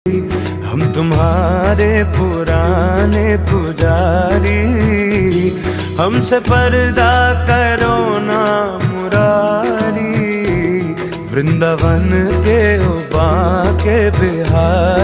हम तुम्हारे पुराने पुजारी, हमसे पर्दा करो ना मुरारी। वृंदावन के उबा के बिहार